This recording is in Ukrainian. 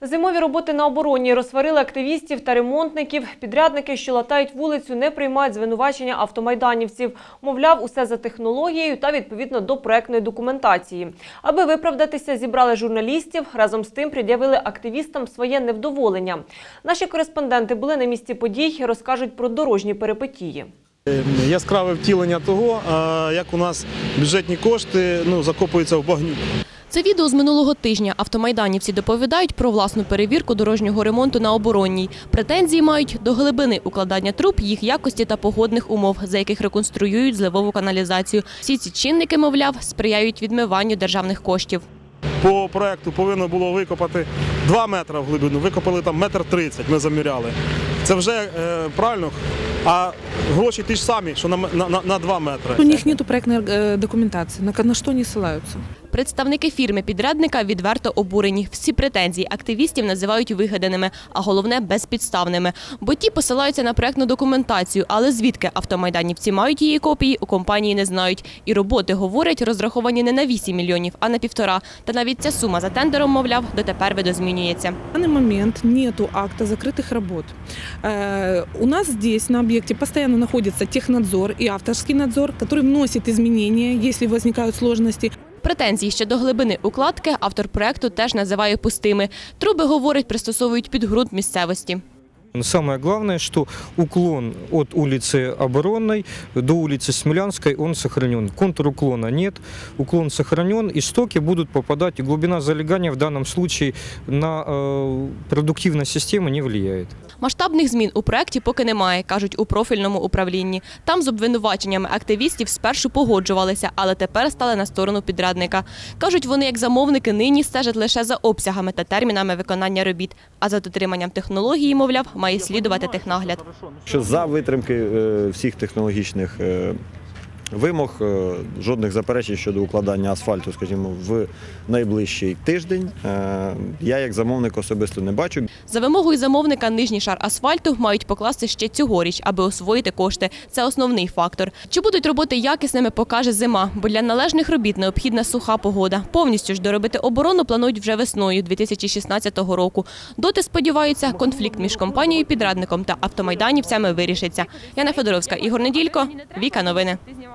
Зимові роботи на обороні розсварили активістів та ремонтників. Підрядники, що латають вулицю, не приймають звинувачення автомайданівців. Мовляв, усе за технологією та відповідно до проектної документації. Аби виправдатися, зібрали журналістів. Разом з тим пред'явили активістам своє невдоволення. Наші кореспонденти були на місці подій, розкажуть про дорожні перипетії. Яскраве втілення того, як у нас бюджетні кошти закопуються в багнюку. Це відео з минулого тижня. Автомайданівці доповідають про власну перевірку дорожнього ремонту на Оборонній. Претензії мають до глибини укладання труб, їх якості та погодних умов, за яких реконструюють зливову каналізацію. Всі ці чинники, мовляв, сприяють відмиванню державних коштів. По проєкту повинно було викопати 2 метри в глибину, викопали там 1,30 м, ми заміряли. Це вже правильно, а гроші ті ж самі, що на 2 метри. У них немає проєктної документації, на що вони ссилаються. Представники фірми-підрядника відверто обурені. Всі претензії активістів називають вигаданими, а головне – безпідставними. Бо ті посилаються на проєктну документацію, але звідки автомайданівці мають її копії, у компанії не знають. І роботи, говорять, розраховані не на 8 мільйонів, а на 1,5. Та навіть ця сума за тендером, мовляв, дотепер видозмінюється. В даний момент немає акта закритих робот. У нас тут на об'єкті постійно знаходиться технадзор і авторський надзор, який вносить зміни, якщо виникають складності. Претензії щодо глибини укладки автор проєкту теж називає пустими. Труби, говорить, пристосовують під ґрунт місцевості. Самое главное, что уклон от улицы Оборонной до улицы Смелянской, он сохранен. Контур уклона нет, уклон сохранен, и стоки будут попадать, и глубина залегания в данном случае на продуктивность системы не влияет. Масштабних змін у проєкті поки немає, кажуть у профільному управлінні. Там з обвинуваченнями активістів спершу погоджувалися, але тепер стали на сторону підрядника. Кажуть, вони як замовники нині стежать лише за обсягами та термінами виконання робіт, а за дотриманням технології, мовляв, має слідувати технагляд. Що за витримки всіх технологічних вимог, жодних заперечень щодо укладання асфальту, скажімо, в найближчий тиждень, я як замовник особисто не бачу. За вимогою замовника нижній шар асфальту мають покласти ще цьогоріч, аби освоїти кошти. Це основний фактор. Чи будуть роботи якісними, покаже зима, бо для належних робіт необхідна суха погода. Повністю ж доробити оборону планують вже весною 2016 року. Доти, сподіваються, конфлікт між компанією-підрядником та автомайданівцями вирішиться. Яна Федоровська, Ігор Неділько, Віка Новини.